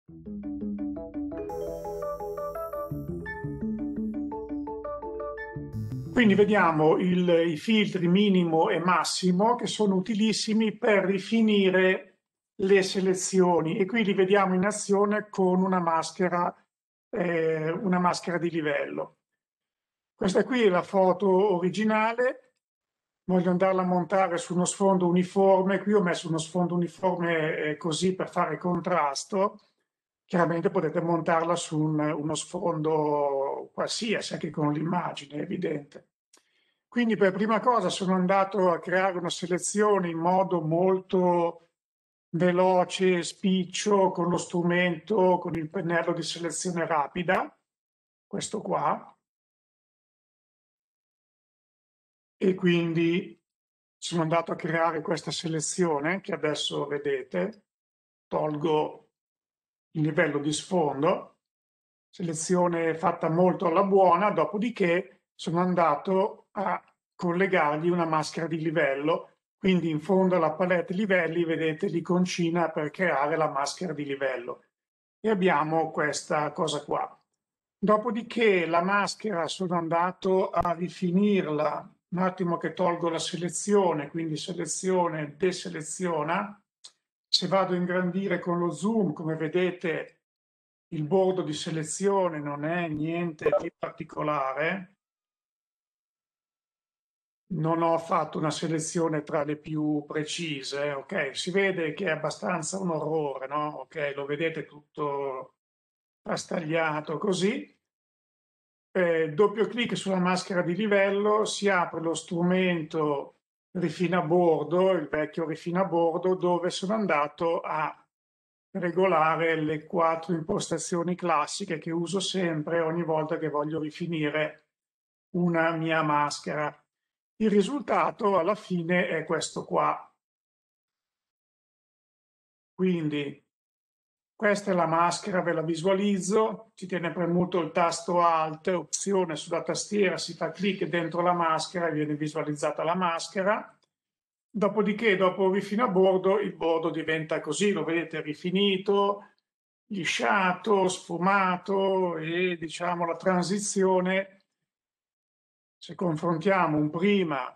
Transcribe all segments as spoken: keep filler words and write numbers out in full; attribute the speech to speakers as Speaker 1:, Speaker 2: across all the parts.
Speaker 1: Quindi vediamo il, i filtri minimo e massimo che sono utilissimi per rifinire le selezioni, e qui li vediamo in azione con una maschera, eh, una maschera di livello. Questa qui è la foto originale, voglio andarla a montare su uno sfondo uniforme. Qui ho messo uno sfondo uniforme eh, così per fare contrasto. Chiaramente potete montarla su un, uno sfondo qualsiasi, anche con l'immagine, è evidente. Quindi per prima cosa sono andato a creare una selezione in modo molto veloce, spiccio, con lo strumento, con il pennello di selezione rapida, questo qua, e quindi sono andato a creare questa selezione che adesso vedete. Tolgo il livello di sfondo, selezione fatta molto alla buona, dopodiché sono andato a collegargli una maschera di livello, quindi in fondo alla palette livelli vedete l'iconcina per creare la maschera di livello, e abbiamo questa cosa qua. Dopodiché la maschera sono andato a rifinirla, un attimo che tolgo la selezione, quindi selezione, deseleziona. Se vado a ingrandire con lo zoom, come vedete, il bordo di selezione non è niente di particolare. Non ho fatto una selezione tra le più precise, ok? Si vede che è abbastanza un orrore, no? Ok, lo vedete tutto frastagliato così. Eh, doppio clic sulla maschera di livello, si apre lo strumento rifinabordo, il vecchio rifinabordo, dove sono andato a regolare le quattro impostazioni classiche che uso sempre ogni volta che voglio rifinire una mia maschera. Il risultato alla fine è questo qua. Quindi questa è la maschera, ve la visualizzo, si tiene premuto il tasto Alt, opzione sulla tastiera, si fa clic dentro la maschera e viene visualizzata la maschera. Dopodiché, dopo il rifinabordo, il bordo diventa così, lo vedete, rifinito, lisciato, sfumato, e diciamo la transizione, se confrontiamo un prima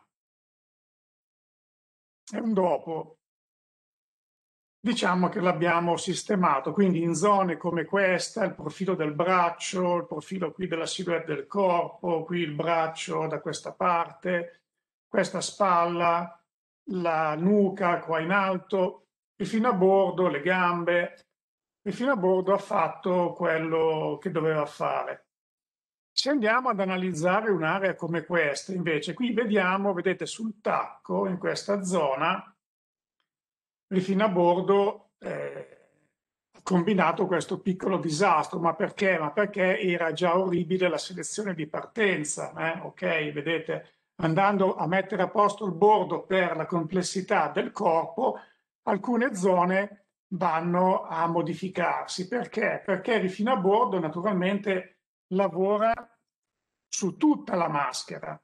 Speaker 1: e un dopo, diciamo che l'abbiamo sistemato. Quindi in zone come questa, il profilo del braccio, il profilo qui della silhouette del corpo, qui il braccio da questa parte, questa spalla, la nuca qua in alto, e fino a bordo, le gambe, e fino a bordo ha fatto quello che doveva fare. Se andiamo ad analizzare un'area come questa, invece, qui vediamo, vedete sul tacco, in questa zona, Rifina a bordo eh, ha combinato questo piccolo disastro. Ma perché? Ma perché era già orribile la selezione di partenza. Eh? Ok, vedete, andando a mettere a posto il bordo per la complessità del corpo, alcune zone vanno a modificarsi. Perché? Perché Rifina a bordo naturalmente lavora su tutta la maschera.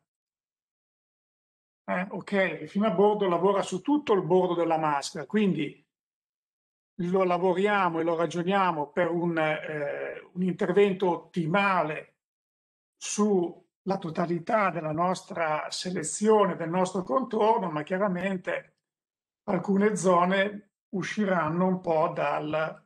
Speaker 1: Eh, ok, Rifina a bordo lavora su tutto il bordo della maschera, quindi lo lavoriamo e lo ragioniamo per un, eh, un intervento ottimale sulla totalità della nostra selezione, del nostro contorno, ma chiaramente alcune zone usciranno un po' dal,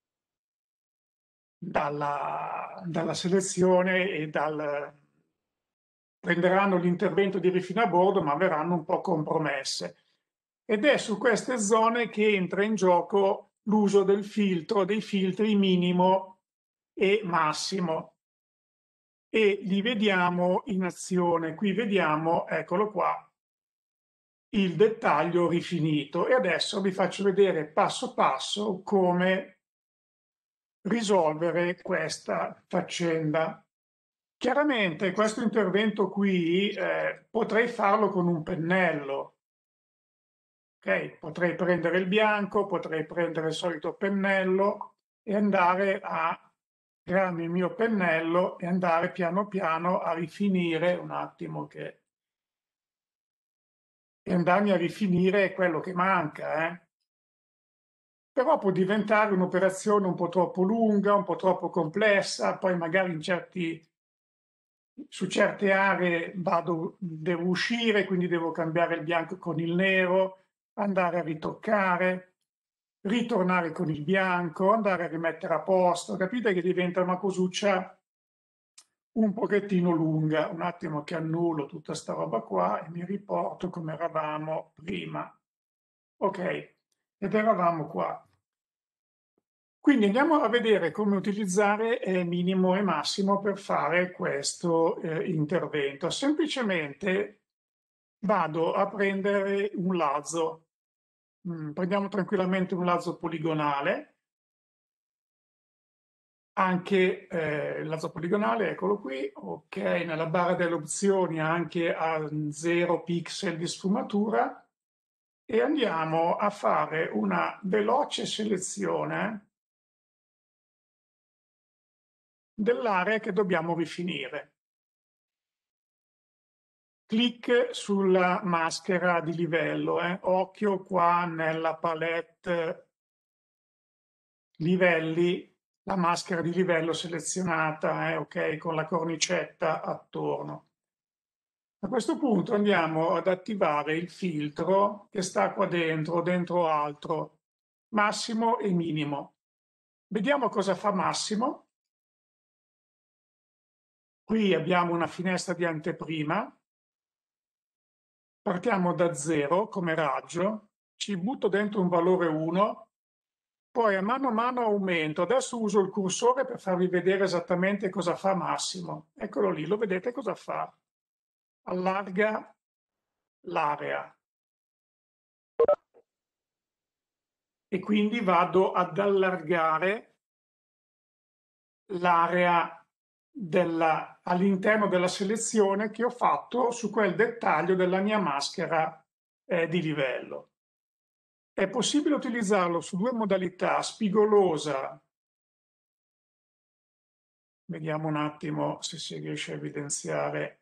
Speaker 1: dalla, dalla selezione e dal, prenderanno l'intervento di rifinabordo, ma verranno un po' compromesse. Ed è su queste zone che entra in gioco l'uso del filtro, dei filtri minimo e massimo. E li vediamo in azione. Qui vediamo, eccolo qua, il dettaglio rifinito. E adesso vi faccio vedere passo passo come risolvere questa faccenda. Chiaramente questo intervento qui eh, potrei farlo con un pennello. Ok, potrei prendere il bianco, potrei prendere il solito pennello e andare a crearmi il mio pennello e andare piano piano a rifinire un attimo che e andarmi a rifinire quello che manca, eh. però può diventare un'operazione un po' troppo lunga, un po' troppo complessa, poi magari in certi, su certe aree vado, devo uscire, quindi devo cambiare il bianco con il nero, andare a ritoccare, ritornare con il bianco, andare a rimettere a posto. Capite che diventa una cosuccia un pochettino lunga. Un attimo che annullo tutta sta roba qua e mi riporto come eravamo prima. Ok, ed eravamo qua. Quindi andiamo a vedere come utilizzare eh, minimo e massimo per fare questo eh, intervento. Semplicemente vado a prendere un lazzo. Mm, prendiamo tranquillamente un lazzo poligonale. Anche eh, il lazzo poligonale, eccolo qui, ok, nella barra delle opzioni anche a zero pixel di sfumatura e andiamo a fare una veloce selezione dell'area che dobbiamo rifinire. Clic sulla maschera di livello, eh. Occhio qua nella palette livelli, la maschera di livello selezionata, eh, ok, con la cornicetta attorno. A questo punto andiamo ad attivare il filtro che sta qua dentro, dentro altro, massimo e minimo. Vediamo cosa fa massimo. Qui abbiamo una finestra di anteprima. Partiamo da zero come raggio, ci butto dentro un valore uno, poi a mano a mano aumento. Adesso uso il cursore per farvi vedere esattamente cosa fa massimo. Eccolo lì, lo vedete cosa fa? Allarga l'area. E quindi vado ad allargare l'area all'interno della selezione che ho fatto su quel dettaglio della mia maschera eh, di livello. È possibile utilizzarlo su due modalità, spigolosa. Vediamo un attimo se si riesce a evidenziare.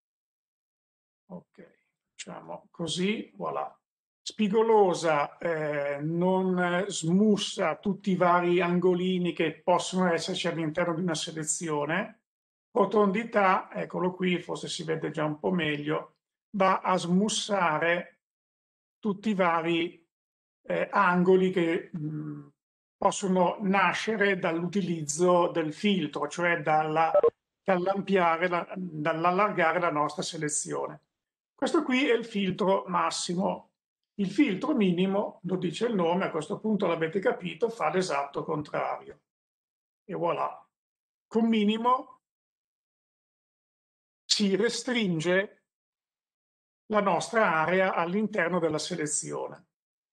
Speaker 1: Ok, facciamo così, voilà. Spigolosa eh, non smussa tutti i vari angolini che possono esserci all'interno di una selezione. Rotondità, eccolo qui, forse si vede già un po' meglio, va a smussare tutti i vari eh, angoli che mh, possono nascere dall'utilizzo del filtro, cioè dalla, dall'ampliare, la, dall'allargare la nostra selezione. Questo qui è il filtro massimo. Il filtro minimo, lo dice il nome, a questo punto l'avete capito, fa l'esatto contrario. E voilà. Con minimo si restringe la nostra area all'interno della selezione.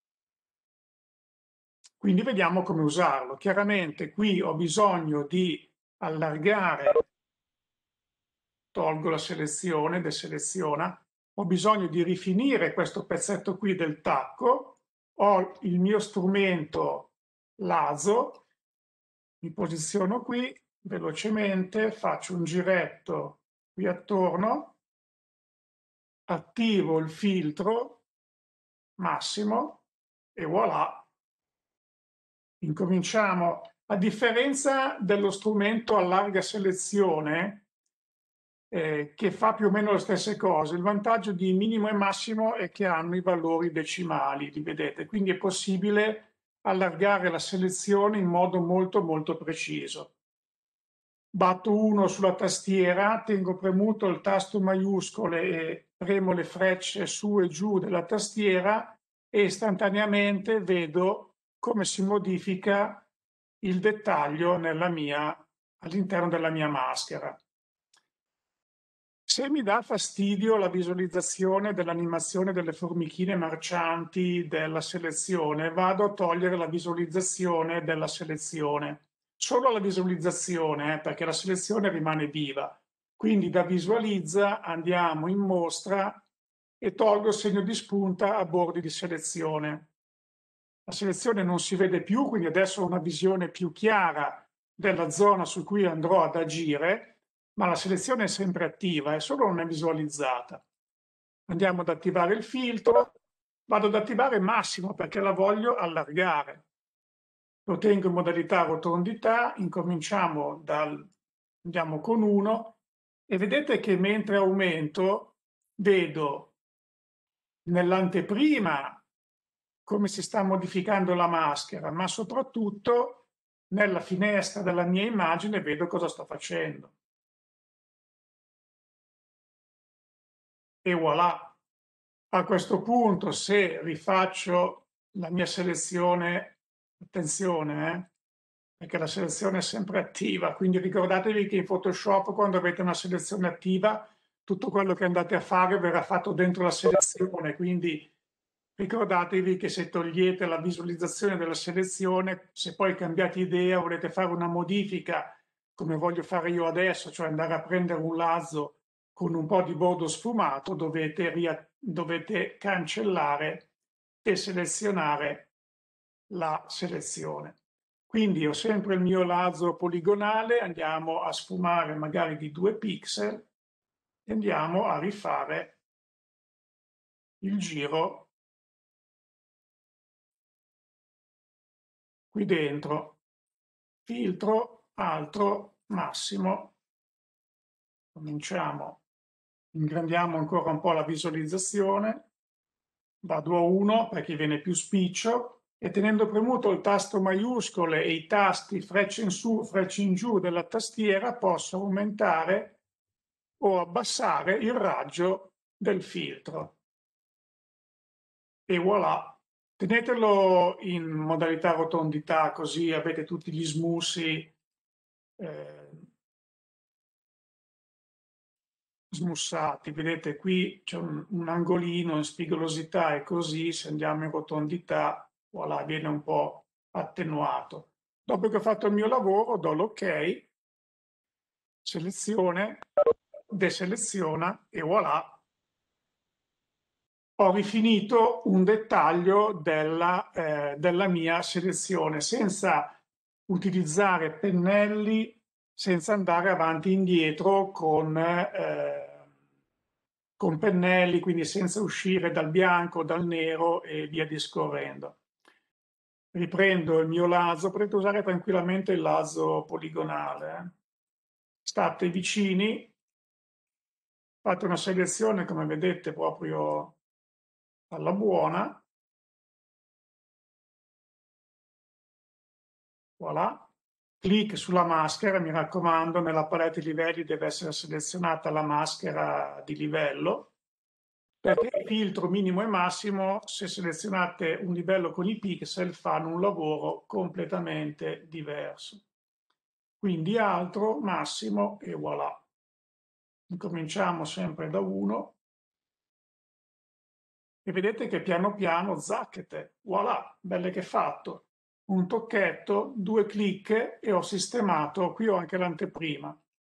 Speaker 1: Quindi vediamo come usarlo. Chiaramente qui ho bisogno di allargare, tolgo la selezione, deseleziona, ho bisogno di rifinire questo pezzetto qui del tacco, ho il mio strumento lazzo, mi posiziono qui velocemente, faccio un giretto qui attorno, attivo il filtro massimo e voilà. Incominciamo. A differenza dello strumento allarga selezione, eh, che fa più o meno le stesse cose, il vantaggio di minimo e massimo è che hanno i valori decimali, li vedete, quindi è possibile allargare la selezione in modo molto molto preciso. Batto uno sulla tastiera, tengo premuto il tasto maiuscole e premo le frecce su e giù della tastiera e istantaneamente vedo come si modifica il dettaglio all'interno della mia maschera. Se mi dà fastidio la visualizzazione dell'animazione delle formichine marcianti della selezione, vado a togliere la visualizzazione della selezione. Solo la visualizzazione, eh, perché la selezione rimane viva. Quindi da visualizza andiamo in mostra e tolgo il segno di spunta a bordi di selezione. La selezione non si vede più, quindi adesso ho una visione più chiara della zona su cui andrò ad agire, ma la selezione è sempre attiva, è solo non è visualizzata. Andiamo ad attivare il filtro, vado ad attivare massimo perché la voglio allargare. lo tengo in modalità rotondità, incominciamo dal, andiamo con uno, e vedete che mentre aumento vedo nell'anteprima come si sta modificando la maschera, ma soprattutto nella finestra della mia immagine vedo cosa sto facendo. E voilà! A questo punto, se rifaccio la mia selezione, attenzione, eh, perché la selezione è sempre attiva, quindi ricordatevi che in Photoshop, quando avete una selezione attiva, tutto quello che andate a fare verrà fatto dentro la selezione, quindi ricordatevi che se togliete la visualizzazione della selezione, se poi cambiate idea, volete fare una modifica, come voglio fare io adesso, cioè andare a prendere un lazzo con un po' di bordo sfumato, dovete, dovete cancellare e selezionare la selezione. Quindi ho sempre il mio lazzo poligonale, andiamo a sfumare magari di due pixel e andiamo a rifare il giro qui dentro. Filtro, altro, massimo. Cominciamo, ingrandiamo ancora un po' la visualizzazione, vado a uno perché viene più spiccio e tenendo premuto il tasto maiuscole e i tasti freccia in su, freccia in giù della tastiera posso aumentare o abbassare il raggio del filtro. E voilà! Tenetelo in modalità rotondità così avete tutti gli smussi eh, smussati. Vedete qui c'è un, un angolino in spigolosità e così se andiamo in rotondità, voilà, viene un po' attenuato. Dopo che ho fatto il mio lavoro do l'ok, selezione, deseleziona e voilà, ho rifinito un dettaglio della, eh, della mia selezione senza utilizzare pennelli, senza andare avanti e indietro con, eh, con pennelli, quindi senza uscire dal bianco, dal nero e via discorrendo. Riprendo il mio lazzo, potete usare tranquillamente il lazzo poligonale. Eh. State vicini, fate una selezione, come vedete, proprio alla buona. Voilà. Clic sulla maschera, mi raccomando, nella palette livelli deve essere selezionata la maschera di livello, perché il filtro minimo e massimo, se selezionate un livello con i pixel, fanno un lavoro completamente diverso. Quindi altro, massimo e voilà. Incominciamo sempre da uno e vedete che piano piano, zacchete, voilà, belle che fatto. Un tocchetto, due clic e ho sistemato, qui ho anche l'anteprima.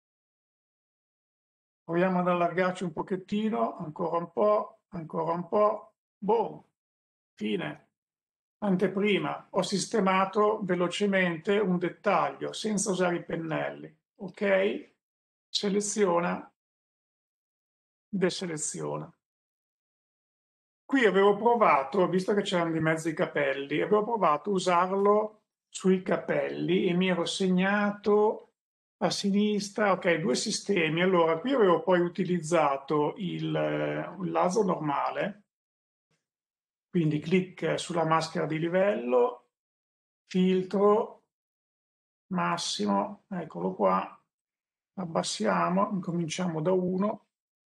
Speaker 1: Proviamo ad allargarci un pochettino, ancora un po', ancora un po', boom, fine. Anteprima, ho sistemato velocemente un dettaglio senza usare i pennelli, ok? Seleziona, deseleziona. Qui avevo provato, visto che c'erano di mezzo i capelli, avevo provato a usarlo sui capelli e mi ero segnato a sinistra, ok, due sistemi. Allora, qui avevo poi utilizzato il, il laser normale, quindi clic sulla maschera di livello, filtro, massimo, eccolo qua, abbassiamo, incominciamo da uno,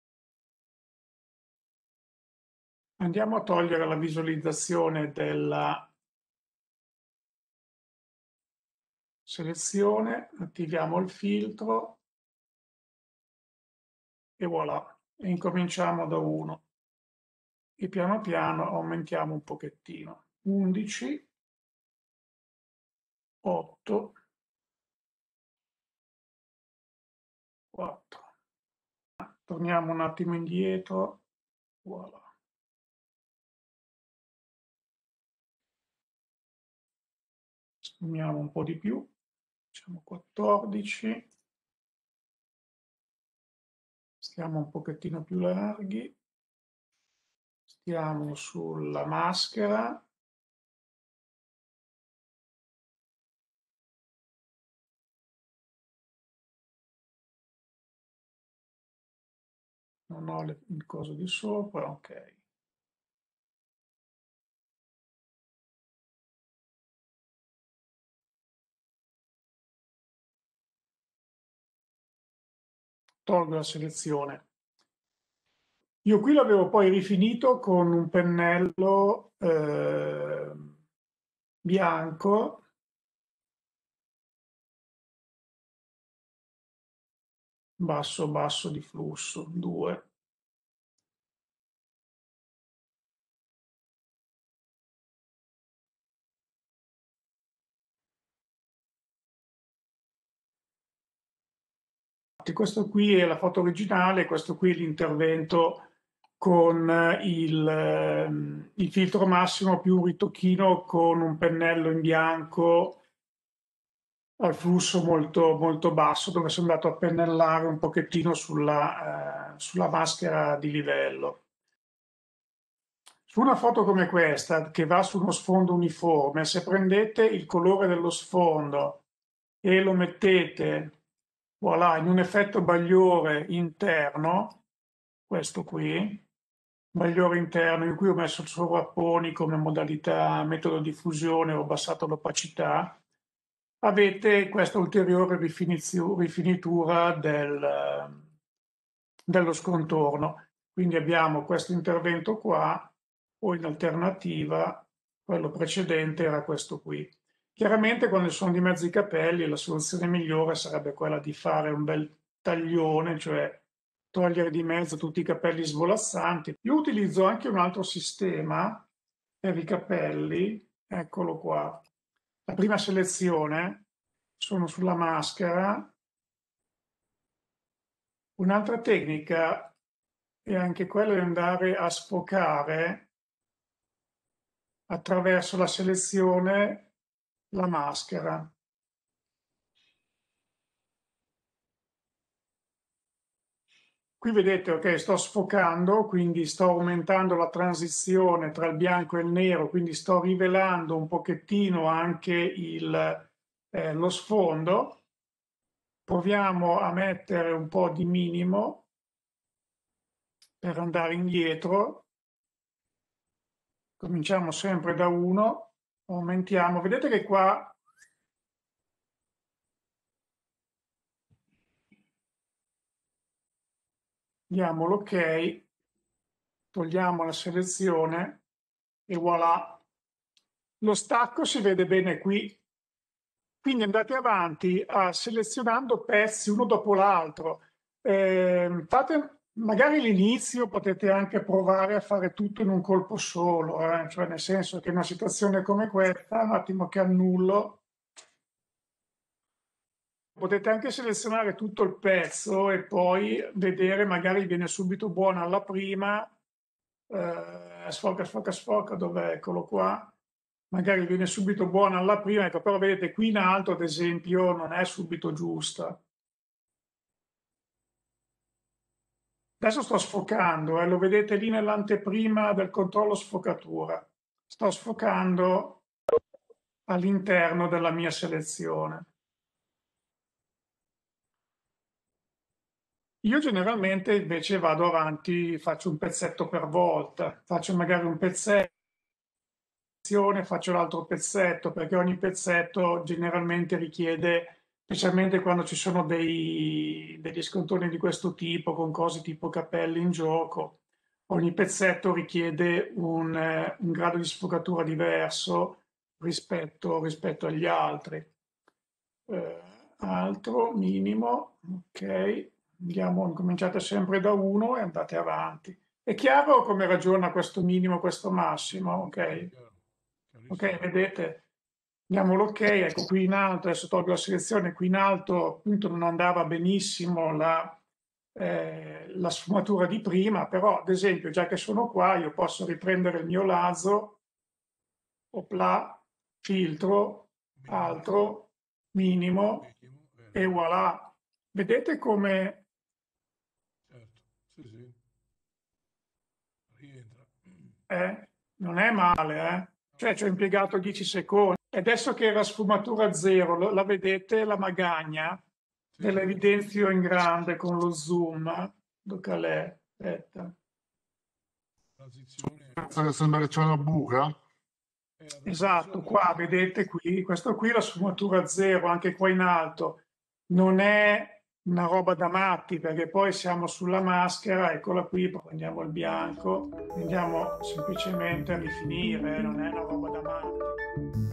Speaker 1: andiamo a togliere la visualizzazione della selezione, attiviamo il filtro e voilà, e incominciamo da uno. E piano piano aumentiamo un pochettino. undici, otto, quattro. Torniamo un attimo indietro. Voilà. Sfumiamo un po' di più. Facciamo quattordici. Stiamo un pochettino più larghi. Stiamo sulla maschera. non ho le, il coso di sopra, ok. Tolgo la selezione. Io qui l'avevo poi rifinito con un pennello eh, bianco, basso basso di flusso, due. Questo qui è la foto originale, questo qui è l'intervento con il, ehm, il filtro massimo più un ritocchino con un pennello in bianco al flusso molto, molto basso, dove sono andato a pennellare un pochettino sulla, eh, sulla maschera di livello. Su una foto come questa, che va su uno sfondo uniforme, se prendete il colore dello sfondo e lo mettete, voilà, in un effetto bagliore interno, questo qui, bagliore interno in cui ho messo sovrapponi come modalità metodo di fusione, ho abbassato l'opacità, avete questa ulteriore rifinitura del, dello scontorno. Quindi abbiamo questo intervento qua, o in alternativa quello precedente era questo qui. Chiaramente quando sono di mezzo i capelli la soluzione migliore sarebbe quella di fare un bel taglione, cioè togliere di mezzo tutti i capelli svolazzanti. Io utilizzo anche un altro sistema per i capelli, eccolo qua. La prima selezione, sono sulla maschera. Un'altra tecnica è anche quella di andare a sfocare attraverso la selezione la maschera. Qui vedete, ok, sto sfocando, quindi sto aumentando la transizione tra il bianco e il nero, quindi sto rivelando un pochettino anche il, eh, lo sfondo. Proviamo a mettere un po' di minimo per andare indietro. Cominciamo sempre da uno, aumentiamo. Vedete che qua diamo l'ok, togliamo la selezione e voilà. Lo stacco si vede bene qui. Quindi andate avanti a selezionando pezzi uno dopo l'altro. Eh, fate magari l'inizio, potete anche provare a fare tutto in un colpo solo, eh? Cioè nel senso che in una situazione come questa, un attimo che annullo, potete anche selezionare tutto il pezzo e poi vedere, magari viene subito buona alla prima, eh, sfoca, sfoca, sfoca, dov'è? Eccolo qua. Magari viene subito buona alla prima, ecco, però vedete qui in alto, ad esempio, non è subito giusta. Adesso sto sfocando, eh, lo vedete lì nell'anteprima del controllo sfocatura. Sto sfocando all'interno della mia selezione. Io generalmente invece vado avanti, faccio un pezzetto per volta, faccio magari un pezzetto, faccio l'altro pezzetto, perché ogni pezzetto generalmente richiede, specialmente quando ci sono dei, degli scontoni di questo tipo, con cose tipo capelli in gioco, ogni pezzetto richiede un, eh, un grado di sfocatura diverso rispetto, rispetto agli altri. Eh, altro, minimo, ok, andiamo, cominciate sempre da uno e andate avanti. È chiaro come ragiona questo minimo, questo massimo? Ok, ok, vedete? Diamo l'ok, ecco qui in alto, adesso tolgo la selezione, qui in alto appunto non andava benissimo la, eh, la sfumatura di prima, però ad esempio già che sono qua io posso riprendere il mio lazo, opla, filtro, altro, minimo e voilà. Vedete come
Speaker 2: Certo, sì, sì, rientra.
Speaker 1: eh? Non è male, eh? Cioè ci ho impiegato dieci secondi. E adesso che era sfumatura zero, lo- la vedete la magagna?
Speaker 2: Sì,
Speaker 1: Ve la evidenzio in grande con lo zoom. Dove è? Aspetta.
Speaker 2: Transizione.
Speaker 3: Sembra che c'è una buca.
Speaker 1: Esatto, qua vedete qui, questo qui è la sfumatura zero, anche qua in alto. Non è una roba da matti, perché poi siamo sulla maschera, eccola qui, prendiamo il bianco, andiamo semplicemente a rifinire, eh, non è una roba da matti.